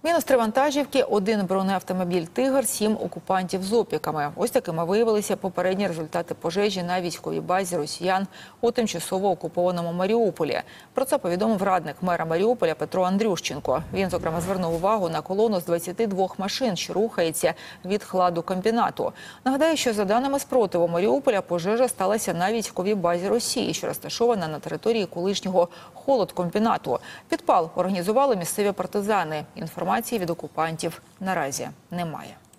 Мінус 3 вантажівки, 1 бронеавтомобіль «Тигр», 7 окупантів з опіками. Ось такими виявилися попередні результати пожежі на військовій базі росіян у тимчасово окупованому Маріуполі. Про це повідомив радник мера Маріуполя Петро Андрющенко. Він, зокрема, звернув увагу на колону з 22 машин, що рухається від хладокомбінату. Нагадаю, що за даними спротиву Маріуполя, пожежа сталася на військовій базі Росії, що розташована на території колишнього холодкомбінату. Підпал організували місцеві партизани. Інформації від окупантів наразі немає.